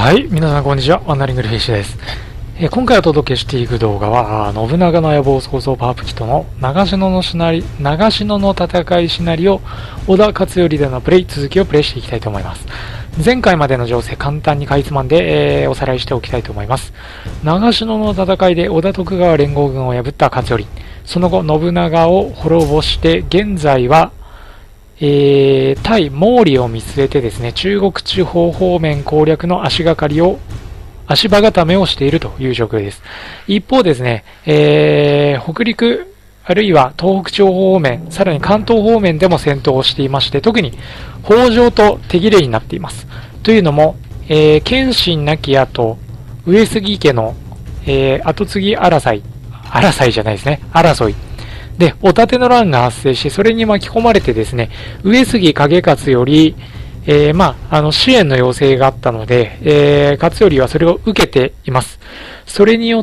はい、皆さんこんにちは。ワンダリングルフィッシュです。今回お届けしていく動画は、信長の野望創造パープキとの長篠の戦いシナリオ、織田勝頼でのプレイ、続きをプレイしていきたいと思います。前回までの情勢簡単にかいつまんで、おさらいしておきたいと思います。長篠の戦いで織田徳川連合軍を破った勝頼。その後、信長を滅ぼして、現在は、対毛利を見据えてですね、中国地方方面攻略の足場固めをしているという状況です。一方ですね、北陸、あるいは東北地方方面、さらに関東方面でも戦闘をしていまして、特に北条と手切れになっています。というのも、謙信亡き後、上杉家の、後継ぎ争い。で、おたての乱が発生して、それに巻き込まれてですね、上杉景勝より、支援の要請があったので、勝頼はそれを受けています。それによって、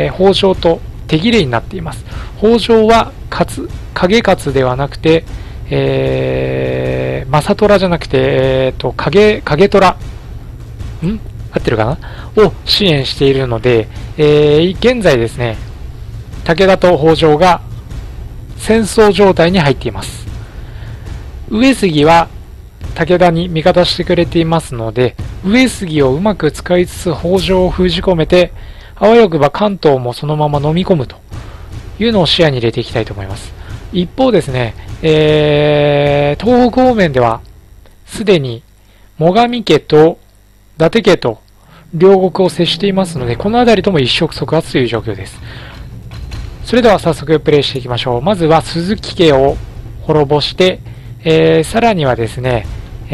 北条と手切れになっています。北条は景勝ではなくて、正虎じゃなくて、景虎、合ってるかなを支援しているので、現在ですね、武田と北条が戦争状態に入っています。上杉は武田に味方してくれていますので、上杉をうまく使いつつ北条を封じ込めて、あわよくば関東もそのまま飲み込むというのを視野に入れていきたいと思います。一方ですね、東北方面ではすでに最上家と伊達家と両国を接していますので、この辺りとも一触即発という状況です。それでは早速プレイしていきましょう。まずは鈴木家を滅ぼして、さらにはですね、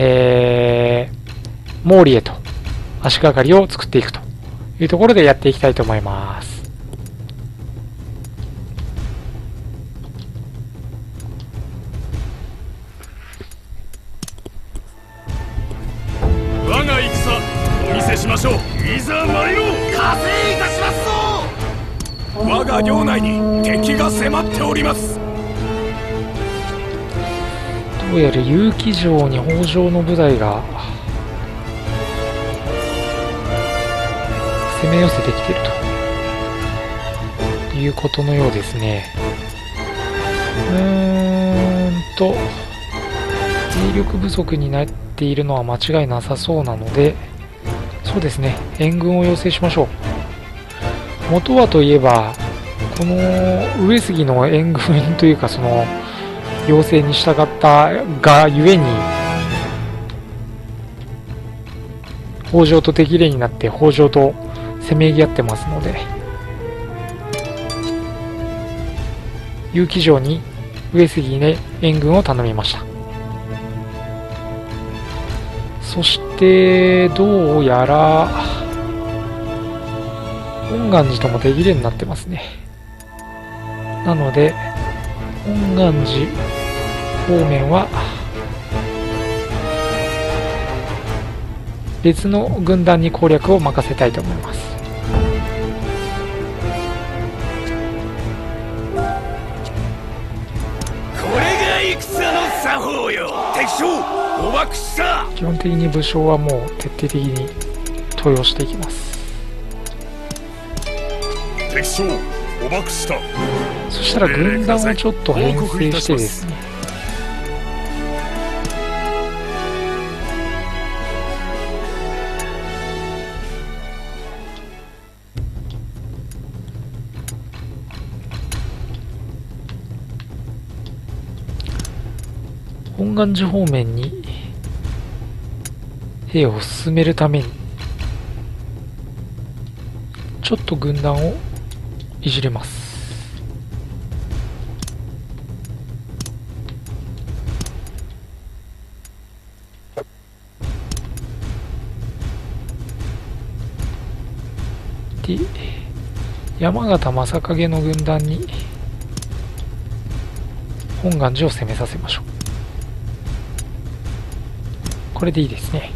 毛利へと足がかりを作っていくというところでやっていきたいと思います。 我が戦お見せしましょう。いざ参ろう。加勢いたしますぞ。我が領内に敵が迫っております。 どうやら結城城に北条の部隊が攻め寄せてきているということのようですね。兵力不足になっているのは間違いなさそうなので、そうですね、援軍を要請しましょう。元はといえば、この上杉の援軍というか、その要請に従ったがゆえに、北条と手切れになって北条とせめぎ合ってますので、結城城に上杉に援軍を頼みました。そしてどうやら本願寺とも手切れになってますね。なので本願寺方面は別の軍団に攻略を任せたいと思います。 これが戦の作法よ。敵将捕獲した。 基本的に武将はもう徹底的に登用していきます。 敵将捕獲した。 そしたら軍団をちょっと編成してですね、本願寺方面に兵を進めるためにちょっと軍団をいじれます。で、山形正景の軍団に本願寺を攻めさせましょう。これでいいですね。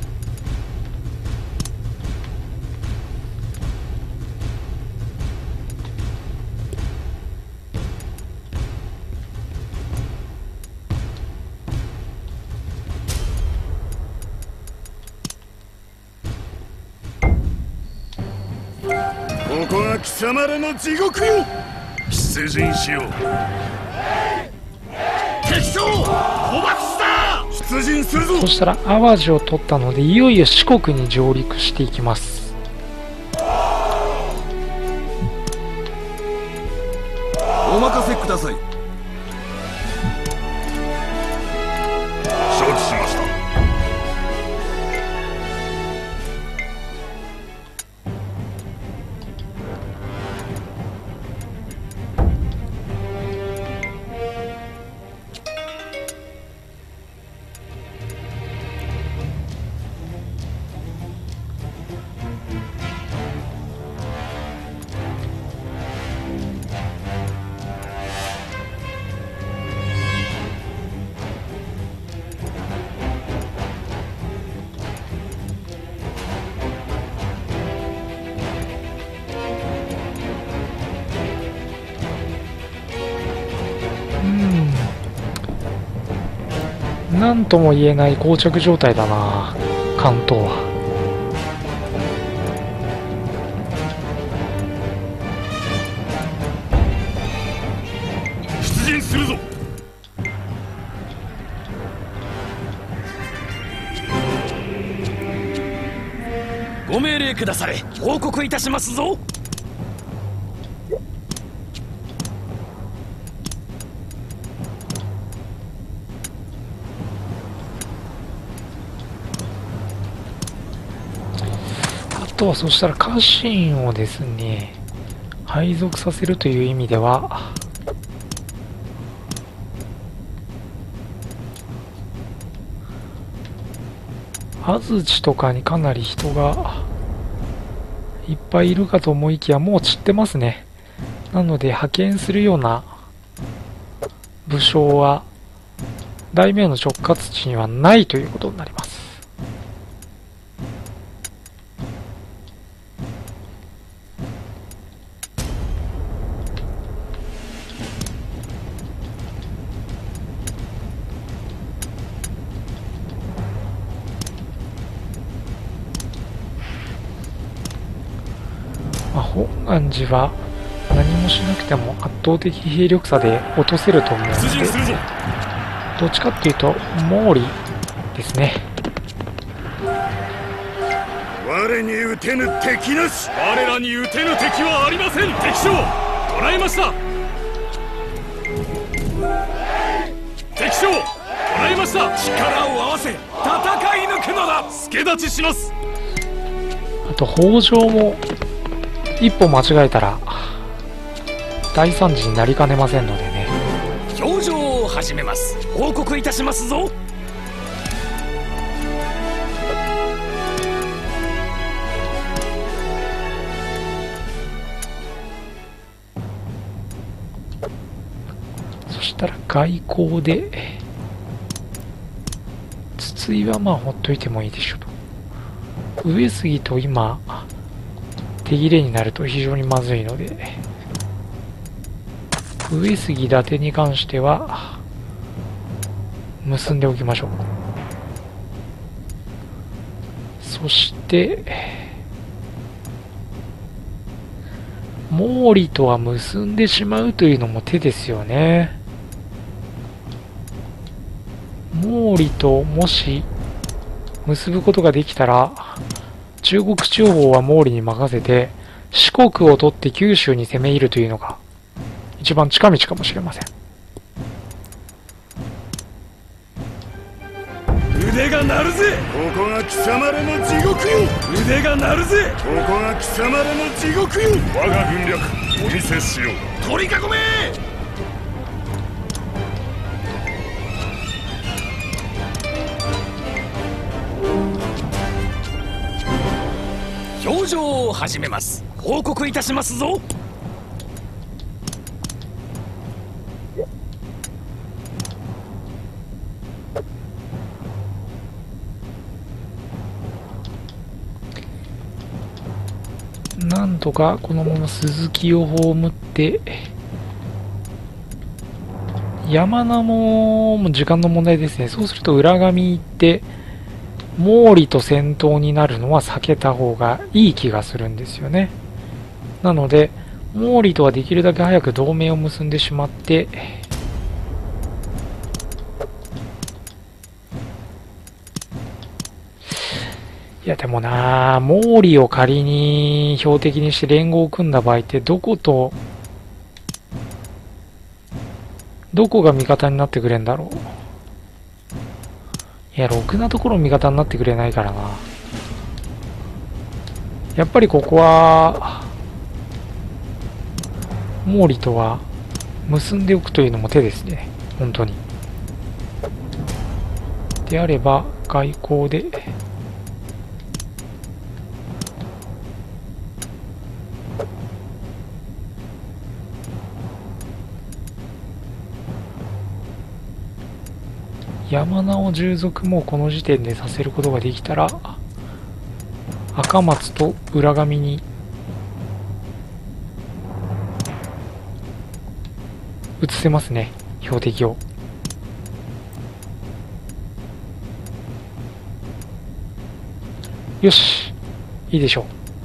が貴様らの地獄よ。出陣しよう。敵将捕獲した。出陣するぞ。 そしたら淡路を取ったので、いよいよ四国に上陸していきます。 お任せください。承知しました。 なんとも言えない膠着状態だな、関東は。 出陣するぞ。ご命令くだされ。報告いたしますぞ。 あとはそしたら家臣をですね、配属させるという意味では、安土とかにかなり人がいっぱいいるかと思いきや、もう散ってますね。なので派遣するような武将は大名の直轄地にはないということになります。本願寺は何もしなくても圧倒的兵力差で落とせると思うので、どっちかっていうと毛利ですね。 我に撃てぬ敵なし。我らに撃てぬ敵はありません。敵将捕らえました。敵将捕らえました。力を合わせ戦い抜くのだ。助立ちします。 あと北条も一歩間違えたら大惨事になりかねませんのでね。 表情を始めます。報告いたしますぞ。 そしたら外交で筒井はまあほっといてもいいでしょうと。上杉と今手切れになると非常にまずいので、上杉伊達に関しては結んでおきましょう。そして毛利とは結んでしまうというのも手ですよね。毛利ともし結ぶことができたら、中国地方は毛利に任せて四国を取って九州に攻め入るというのが一番近道かもしれません。 腕が鳴るぜ。ここが貴様らの地獄よ。腕が鳴るぜ。ここが貴様らの地獄よ。我が軍略お見せしよう。取り囲め。表情を始めます。報告いたしますぞ。 なんとかこのまま鈴木を葬って、山名も時間の問題ですね。そうすると裏上行って毛利と戦闘になるのは避けた方がいい気がするんですよね。 なので毛利とはできるだけ早く同盟を結んでしまって、いやでもなぁ、毛利を仮に標的にして連合を組んだ場合ってどこが味方になってくれんだろう。いや、ろくなところ味方になってくれないからな。やっぱりここは毛利とは結んでおくというのも手ですね、本当に。であれば外交で山名を従属もこの時点でさせることができたら、赤松と浦上に移せますね、標的を。よし、いいでしょ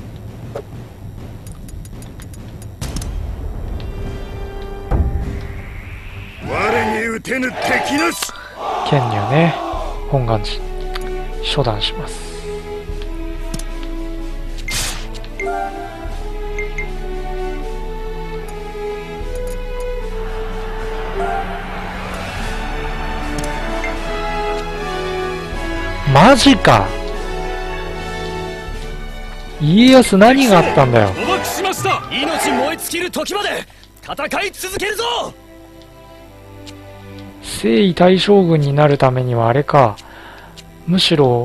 う。我に打てぬ敵なし。 剣にはね、本願寺処断します。マジか。家康何があったんだよ。 捕獲しました。命燃え尽きる時まで戦い続けるぞ。 征夷大将軍になるためにはあれか、むしろ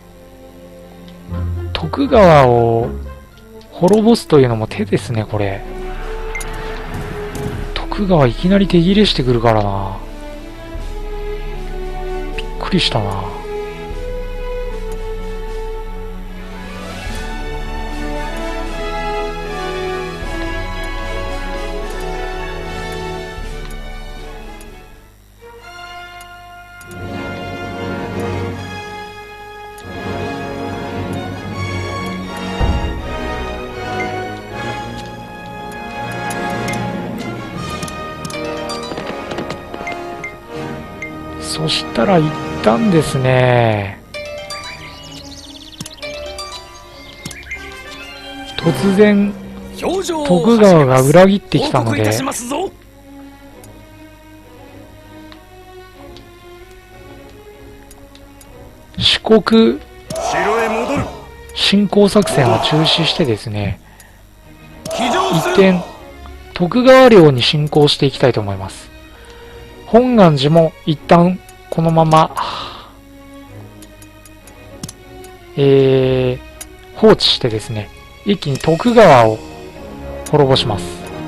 徳川を滅ぼすというのも手ですね。これ徳川いきなり手切れしてくるからな。びっくりしたな。そしたら一旦ですね、突然徳川が裏切ってきたので、四国侵攻作戦は中止してですね、一転徳川領に侵攻していきたいと思います。本願寺も一旦このまま、放置してですね、一気に徳川を滅ぼします。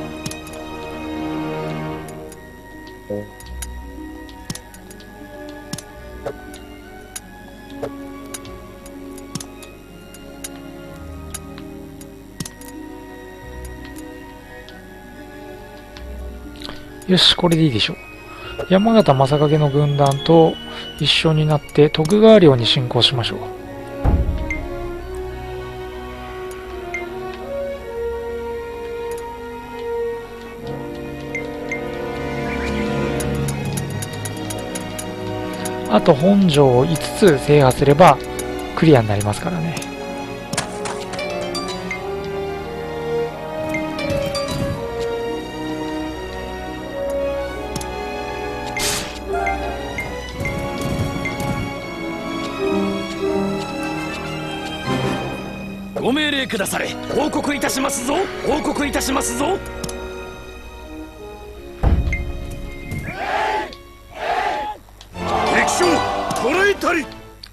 よし、これでいいでしょう。山形正景の軍団と一緒になって徳川領に侵攻しましょう。あと本城を5つ制覇すればクリアになりますからね。 ご命令くだされ。報告いたしますぞ。報告いたしますぞ。 敵将捕らえたり。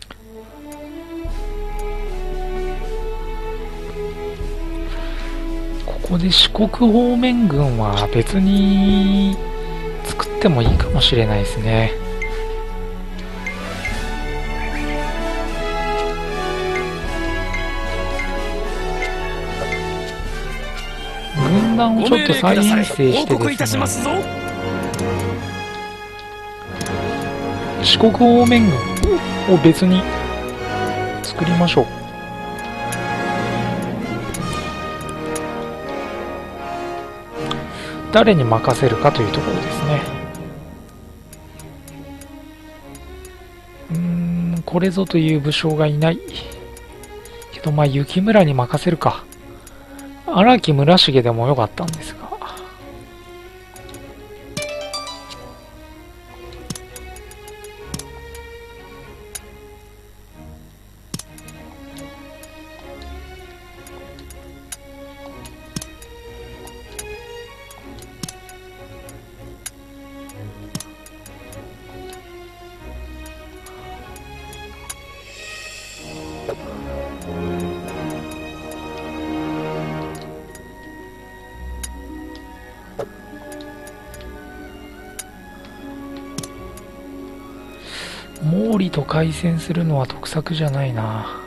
ここで四国方面軍は別に作ってもいいかもしれないですね。軍団をちょっと再編成してですね、四国方面軍を別に作りましょう。 誰に任せるかというところですね。これぞという武将がいないけど、まあ雪村に任せるか。荒木村重でもよかったんですが、毛利と開戦するのは得策じゃないな。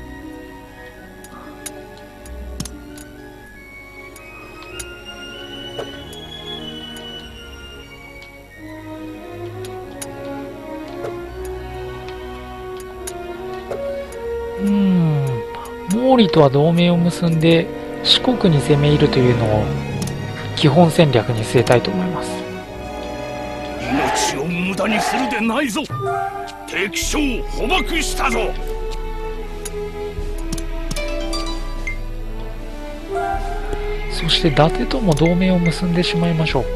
毛利とは同盟を結んで四国に攻め入るというのを基本戦略に据えたいと思います。 命を無駄にするでないぞ。敵将を捕獲したぞ。 そして伊達とも同盟を結んでしまいましょう。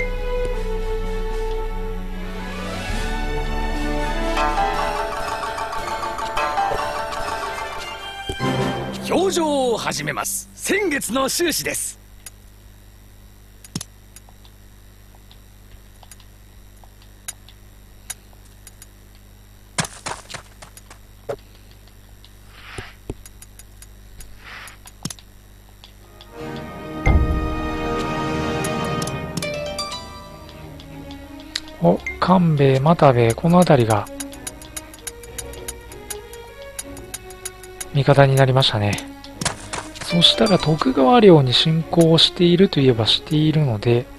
表情を始めます。先月の収支です。 官兵衛、又兵衛、この辺りが味方になりましたね。そしたら徳川領に侵攻しているといえばしているので、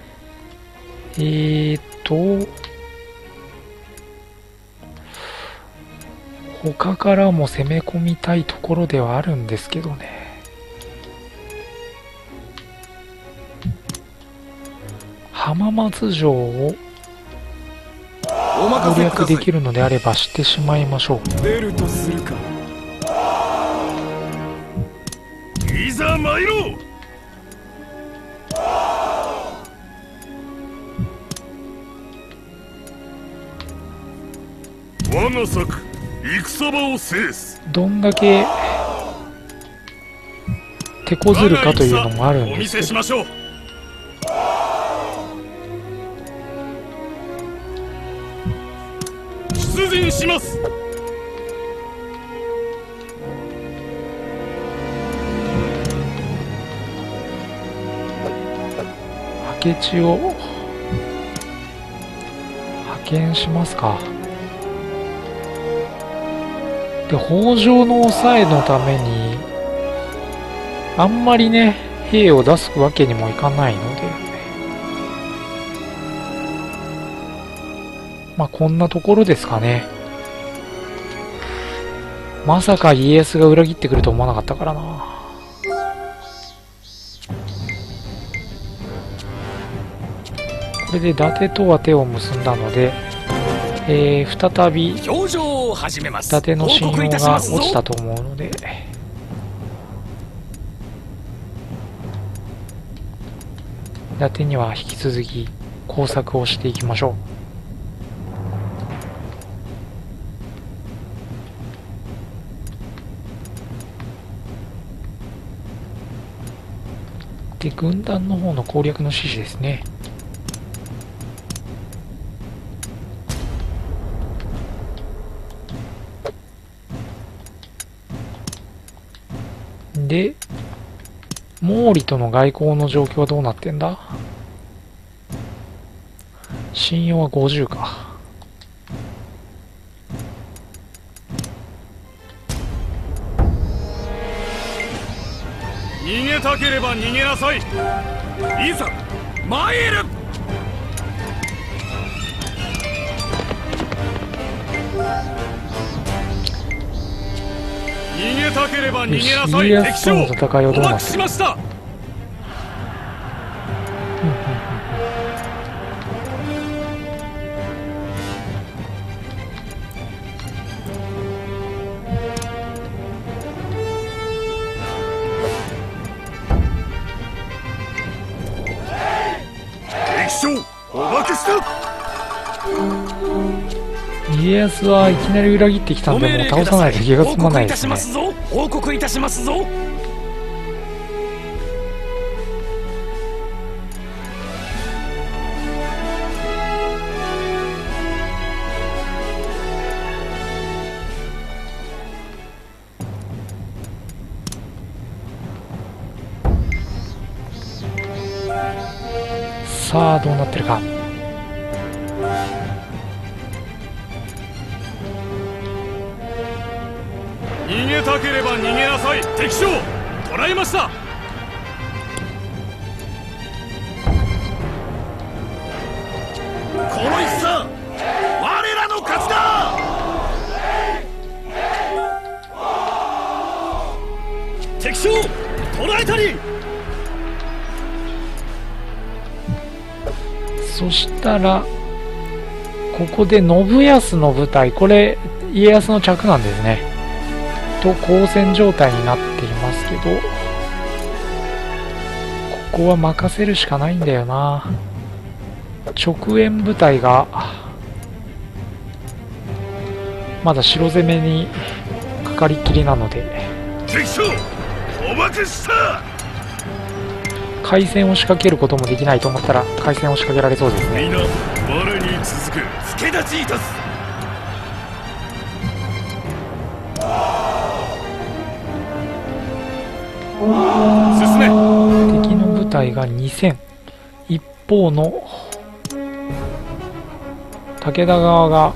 他からも攻め込みたいところではあるんですけどね。浜松城を攻略できるのであればしてしまいましょう。 出るとするか。いざ参ろう。我が策、戦場を制す。 どんだけ手こずるかというのもあるんですけど、 お見せしましょう。出陣します。 明智を派遣しますか。で、北条の抑えのためにあんまりね兵を出すわけにもいかないので、まあこんなところですかね。まさか家康が裏切ってくると思わなかったからな。これで伊達とは手を結んだので、再び伊表情を始めます。 達の信用が落ちたと思うので、伊達には引き続き工作をしていきましょう。で、軍団の方の攻略の指示ですね。で、毛利との外交の状況はどうなってんだ？信用は50か。 逃げたければ逃げなさい。いざ参る。逃げたければ逃げなさい。 家康との戦いはどうなってる？ お待ちしました。 家康はいきなり裏切ってきたんで、もう倒さないと気が済まないですね。 報告いたしますぞ。 さあどうなってるか。 逃げたければ逃げなさい。敵将捕らえました。この戦我らの勝ちだ。 敵将捕らえたり。 そしたらここで信康の部隊、これ家康の着なんですね。と交戦状態になっていますけど、ここは任せるしかないんだよな。直縁部隊がまだ城攻めにかかりっきりなので、 敵将おまけした。 海戦を仕掛けることもできないと思ったら海戦を仕掛けられそうですね。 皆我に続く。助立ちいたす。進め。 敵の部隊が2000、一方の武田側が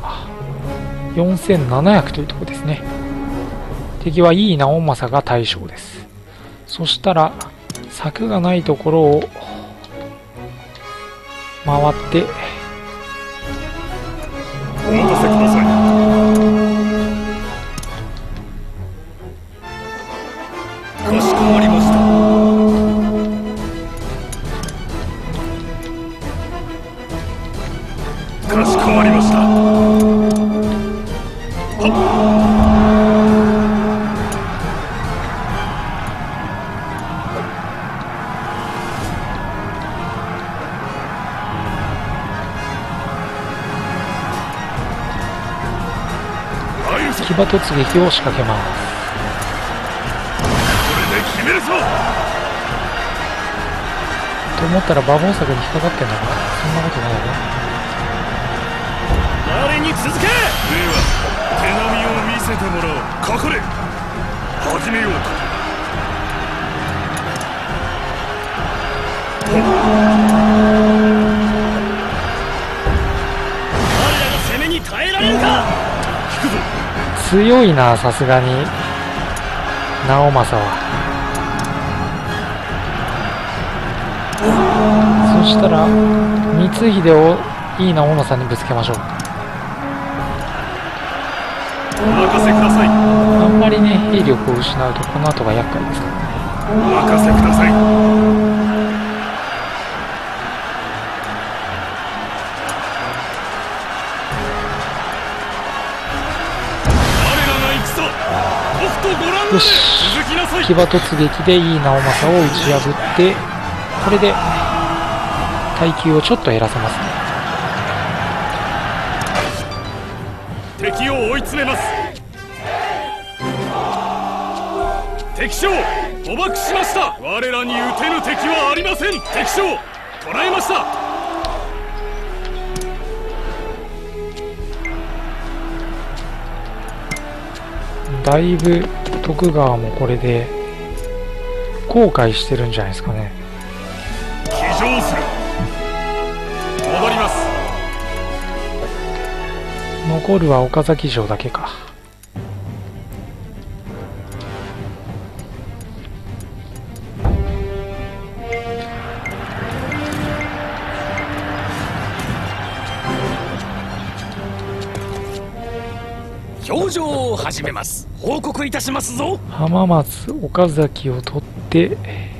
4700というところですね。敵は井伊直政が大将です。そしたら柵がないところを回ってお任せください。かしこまりました。かしこまりました。はっ。 騎馬突撃を仕掛けます。 これで決めるぞ。 と思ったら馬防柵に引っかかってんだな。そんなことないよね。 我に続け。 では手並みを見せてもらおう。かかれ。始めようか。 我らが攻めに耐えられるか。 引くぞ。 強いな、さすがに直政は。そしたら光秀を井伊直政にぶつけましょう。 お任せください。 あんまりね兵力を失うとこの後が厄介ですからね。 お任せください。 よし、騎馬突撃で井伊直政を打ち破って、これで耐久をちょっと減らせますね。 敵を追い詰めます。敵将捕獲しました。我らに撃てぬ敵はありません。敵将捕らえました。 だいぶ徳川もこれで後悔してるんじゃないですかね。 騎乗する。戻ります。 残るは岡崎城だけか。 表情を始めます。報告いたしますぞ。 浜松岡崎を取って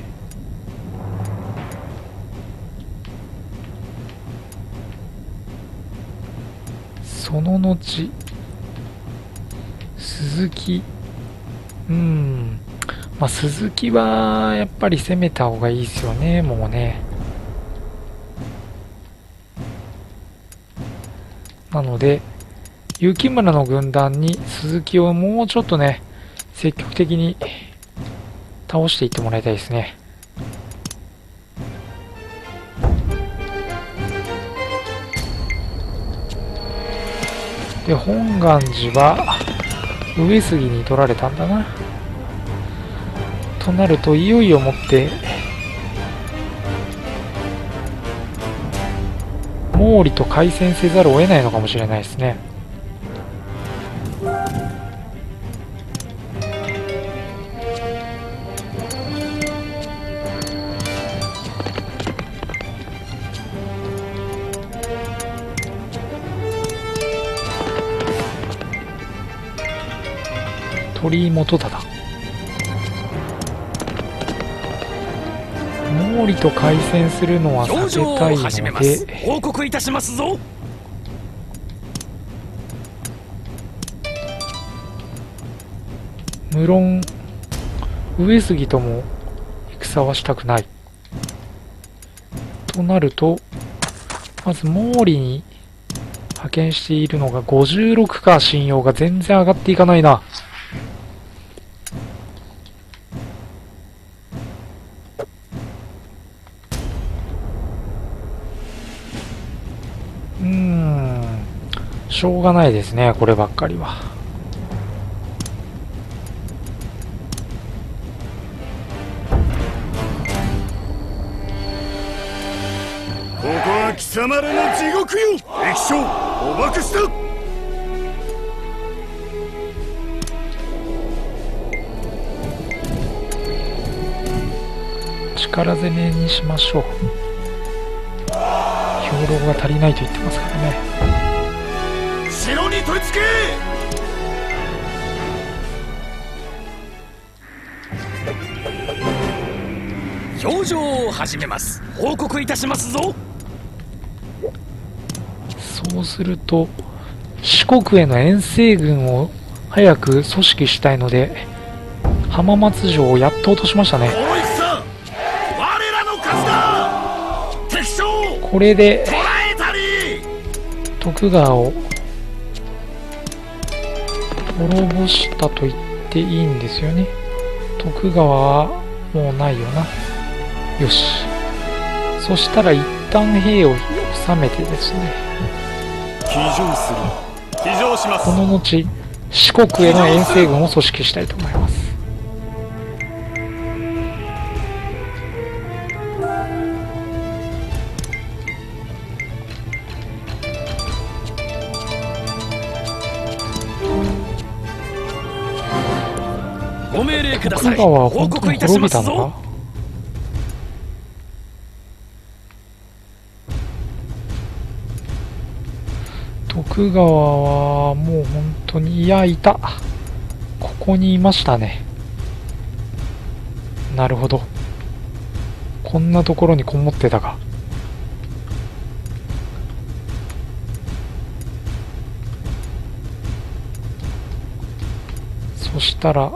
その後鈴木、まあ鈴木はやっぱり攻めた方がいいですよね。もうね、なので雪村の軍団に鈴木をもうちょっとね、積極的に倒していってもらいたいですね。で、本願寺は上杉に取られたんだな。となるといよいよもって毛利と開戦せざるを得ないのかもしれないですね。鳥居元忠、毛利と開戦するのは避けたいので報告いたしますぞ。 無論上杉とも戦はしたくないとなると、まず毛利に派遣しているのが56か。信用が全然上がっていかないな。しょうがないですね、こればっかりは。 ここは貴様らの地獄よ。敵将捕獲した。 力攻めにしましょう。兵糧が足りないと言ってますからね。 城に取り付け。 表情を始めます。報告いたしますぞ。 そうすると四国への遠征軍を早く組織したいので、浜松城をやっと落としましたね。 この戦我らの勝ちだ。敵将これで捕らえたり。 徳川を滅ぼしたと言っていいんですよね。徳川はもうないよな。よし、そしたら一旦兵を収めてですね、 騎乗する。騎乗します。 この後四国への遠征軍を組織したいと思います。 ご命令ください。 徳川は報本当に告いたします滅びたのぞ。 か。徳川はもう本当に、いや、いた。ここにいましたね。なるほど。こんなところにこもってたか。そしたら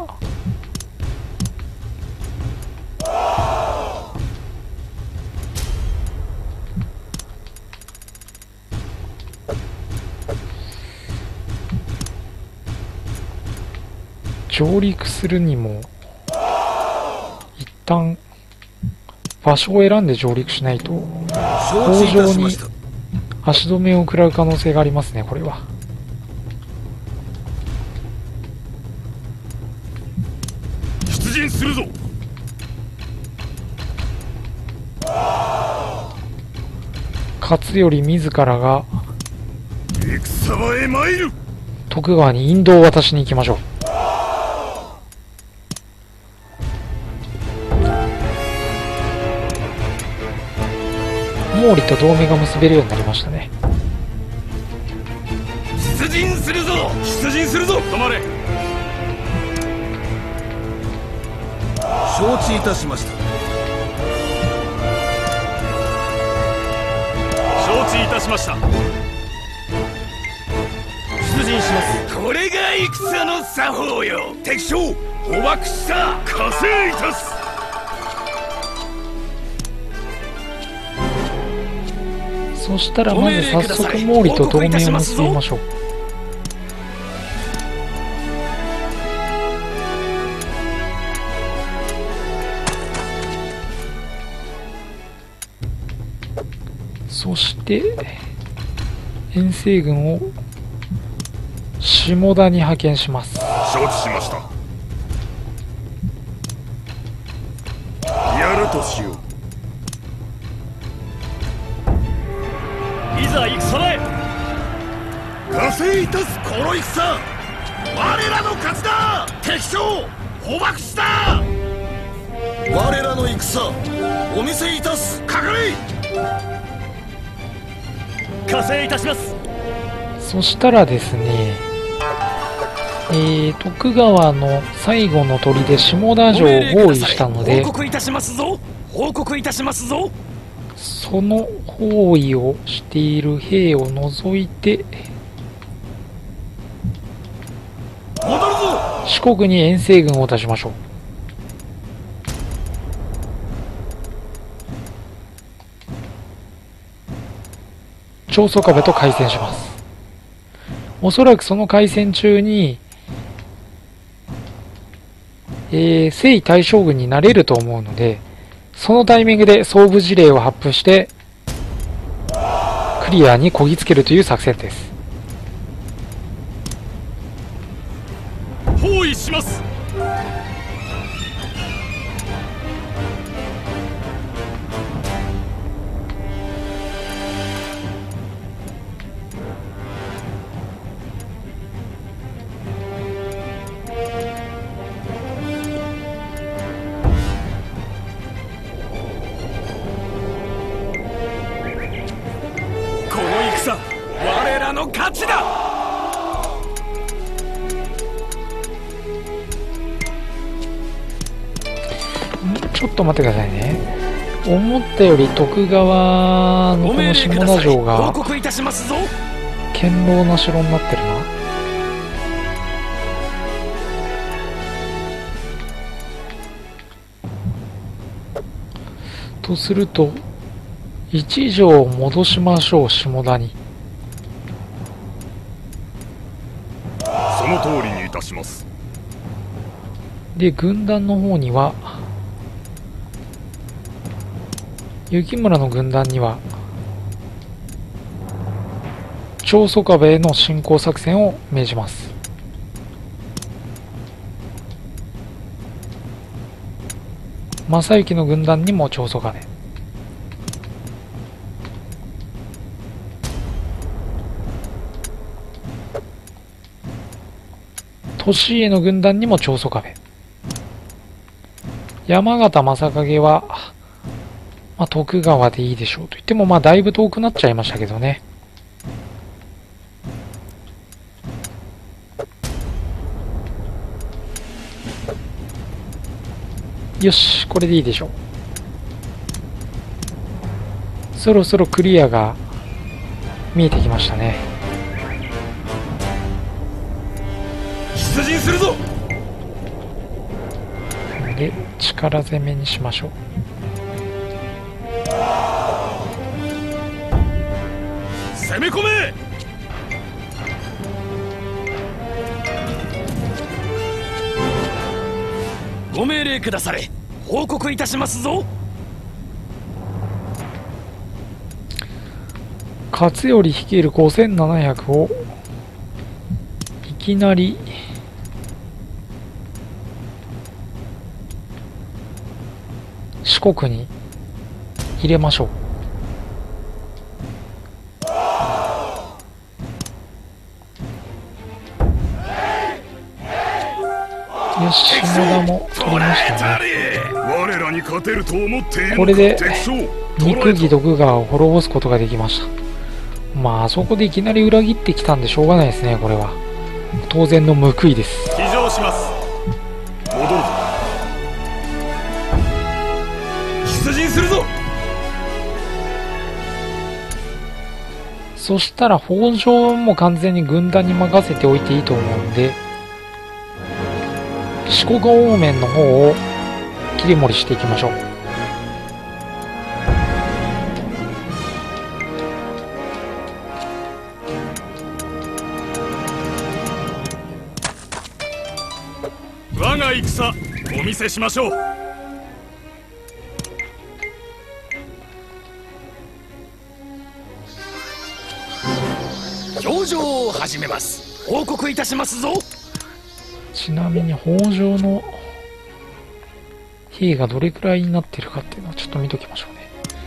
上陸するにも一旦場所を選んで上陸しないと北条に足止めを食らう可能性がありますね。これは出陣するぞ。 勝頼自らが戦場へ参る。 徳川に引導を渡しに行きましょう。毛利と同盟が結べるようになりましたね。 出陣するぞ。出陣するぞ。止まれ。承知いたしました。承知いたしました。出陣します。これが戦の作法よ。敵将捕獲した。加勢いたす。 そしたらまず早速毛利と同盟を結びましょう。 そして遠征軍を下田に派遣します。 承知しました。やるとしよう。 いざ戦へ。 加勢いたすこの戦、我らの勝ちだ。敵将捕獲した。我らの戦お見せいたす。かかれ。 加勢いたします。 そしたらですね、徳川の最後の砦下田城を包囲したので、 報告いたしますぞ。報告いたしますぞ。 その包囲をしている兵を除いて戻るぞ。 四国に遠征軍を出しましょう。長宗我部と開戦します。おそらくその開戦中に征夷大将軍になれると思うので、そのタイミングで総部事例を発布してクリアにこぎつけるという作戦です。 包囲します。 我らの勝ちだ。 ちょっと待ってくださいね。思ったより徳川のこの下田城が堅牢な城になってるな。とすると一条を戻しましょう。下田に。 その通りにいたします。 で軍団の方には雪村の軍団には長宗我部への侵攻作戦を命じます。正行の軍団にも長宗我部、利家の軍団にも長宗我部、山形正景は、徳川でいいでしょうと言ってもだいぶ遠くなっちゃいましたけどね。よし、これでいいでしょう。そろそろクリアが見えてきましたね。 出陣するぞ。 で力攻めにしましょう。 攻め込め。 ご命令くだされ。報告いたしますぞ。 勝頼率いる5700をいきなり四国に入れましょう。よし、下田も取りましたね。 我らに勝てると思っているのか。 これで肉義徳川を滅ぼすことができました。あそこでいきなり裏切ってきたんでしょうがないですね。これは当然の報いです。 騎乗します。戻るぞ。出陣するぞ。 そしたら北条も完全に軍団に任せておいていいと思うんで、四国方面の方を切り盛りしていきましょう。 我が戦お見せしましょう。 表情を始めます。報告いたしますぞ。 ちなみに北条の兵がどれくらいになってるかっていうのはちょっと見ときましょうね。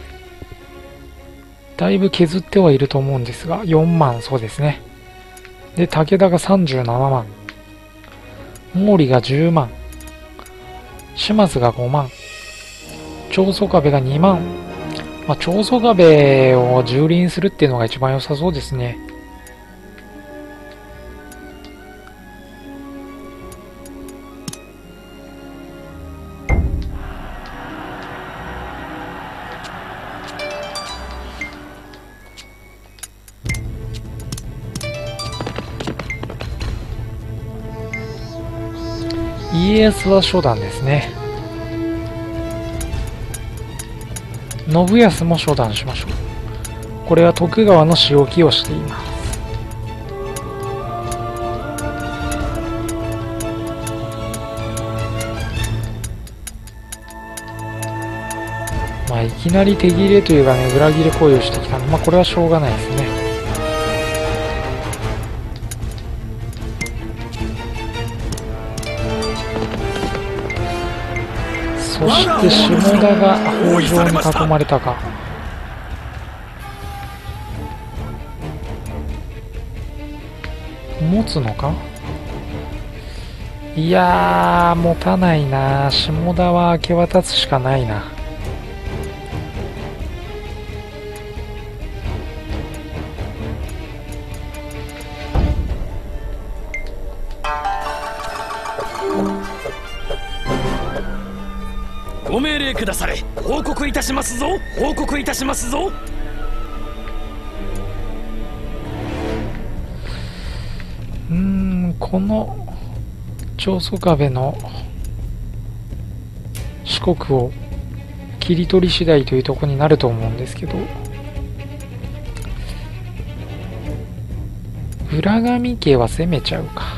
だいぶ削ってはいると思うんですが、4万、そうですね。で、武田が37万。毛利が10万。島津が5万。長宗我部が2万。まあ、長宗我部を蹂躙するっていうのが一番良さそうですね。家康は初段ですね。信康も初段しましょう。これは徳川の仕置きをしています。まあいきなり手切れというかね、裏切り行為をしてきたので、まあこれはしょうがないですね。そして下田が北条に囲まれたか。持つのか。いやー持たないな。下田は明け渡すしかないな。 ご命令くだされ。報告いたしますぞ。報告いたしますぞ。 この長宗我部の四国を切り取り次第というところになると思うんですけど、浦上家は攻めちゃうか。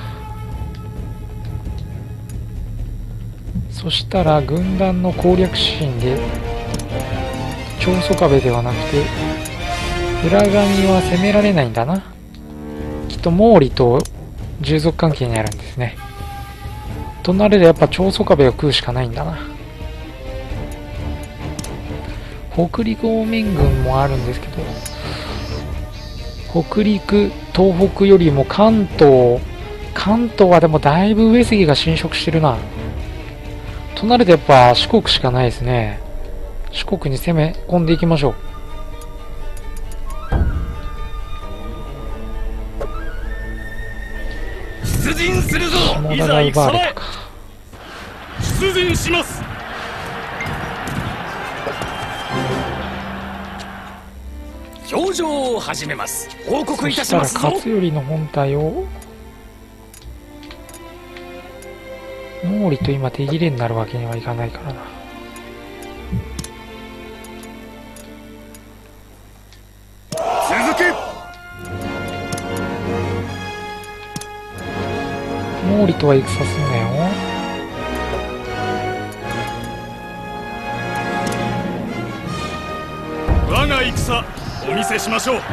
そしたら軍団の攻略指針で長宗我部ではなくて浦上は攻められないんだな。きっと毛利と従属関係にあるんですね。となるとやっぱ長宗我部を食うしかないんだな。北陸方面軍もあるんですけど、北陸東北よりも関東はでもだいぶ上杉が侵食してるな。となるとやっぱ四国しかないですね。四国に攻め込んでいきましょう。 出陣するぞ。 下田が奪われたか。 出陣します。表情を始めます。報告いたしますぞ。 そしたら勝頼の本体を毛利と今手切れになるわけにはいかないからな。 続け。 毛利とは戦すんなよ。 我が戦お見せしましょう。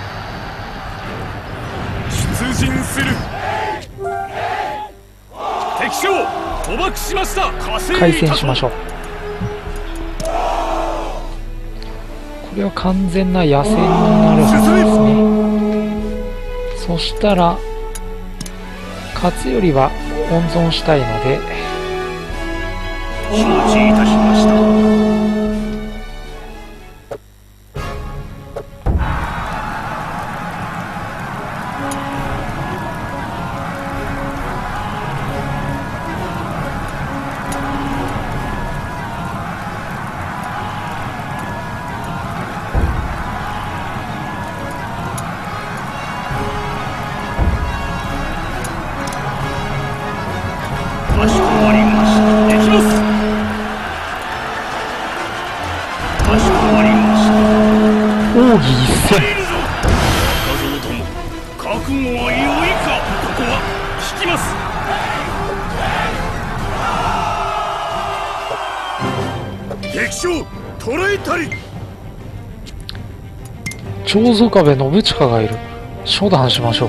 出陣する。敵将捕獲しました。 開戦しましょう。これは完全な野戦になるはずですね。そしたら勝頼は温存したいので承知いたしました。かしこまりました。できます。かしこまりました。 奥義一戦。 中蔵ども、覚悟は良いか。ここは引きます。敵将捕らえたり。 長宗我部信親がいる。 商談しましょう。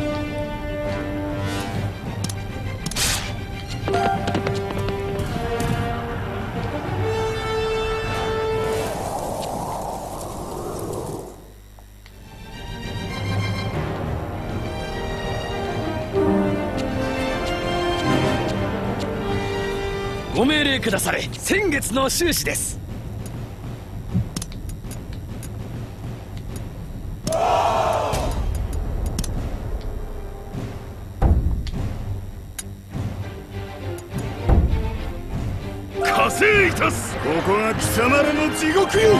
ご命令くだされ。先月の収支です。 加勢いたす。ここが貴様らの地獄よ。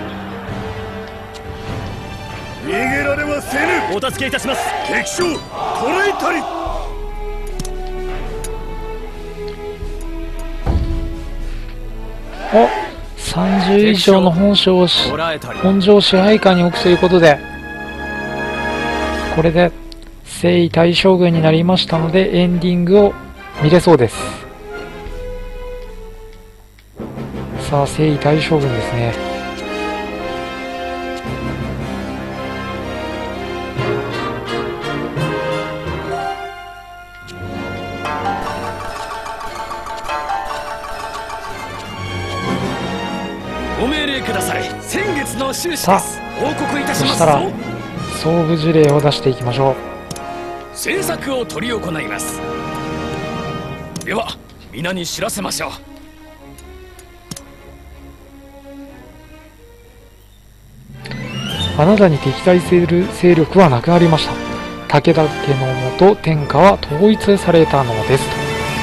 逃げられはせぬ。 お助けいたします。 敵将捕らえたり。 お、30以上の本城を支配下に置くということで、これで征夷大将軍になりましたのでエンディングを見れそうです。さあ、征夷大将軍ですね。 ご命令くだされ。先月の収支です。報告いたしますぞ。 そしたら総部事例を出していきましょう。 政策を執り行います。では皆に知らせましょう。 あなたに敵対する勢力はなくなりました。武田家のもと天下は統一されたのですと。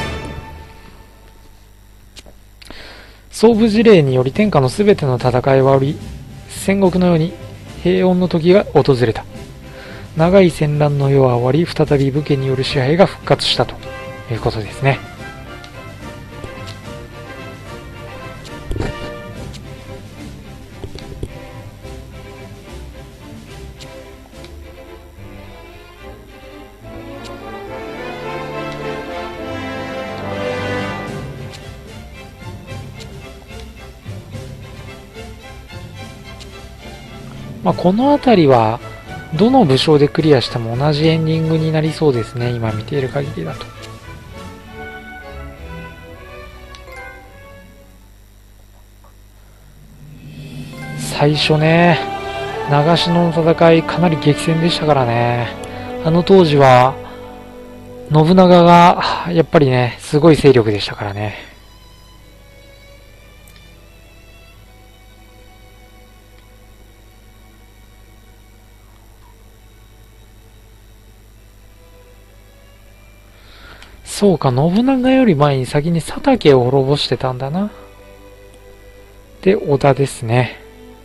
総部事例により天下のすべての戦いは終わり、戦国のように平穏の時が訪れた。長い戦乱の世は終わり、再び武家による支配が復活したということですね。この辺りはどの武将でクリアしても同じエンディングになりそうですね、今見ている限りだと。最初ね、長篠の戦いかなり激戦でしたからね。あの当時は信長がやっぱりね、すごい勢力でしたからね。そうか、信長より前に先に佐竹を滅ぼしてたんだな。で、織田ですね。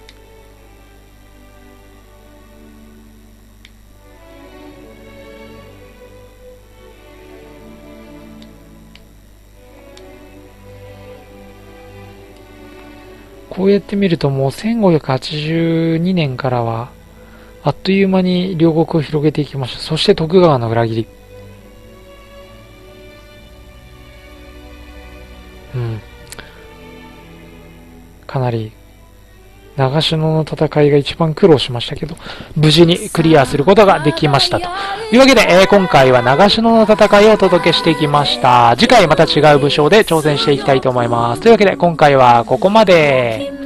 こうやって見るともう1582年からはあっという間に両国を広げていきました。そして徳川の裏切り。かなり長篠の戦いが一番苦労しましたけど、無事にクリアすることができましたというわけで、今回は長篠の戦いをお届けしてきました。次回また違う武将で挑戦していきたいと思います。というわけで今回はここまで。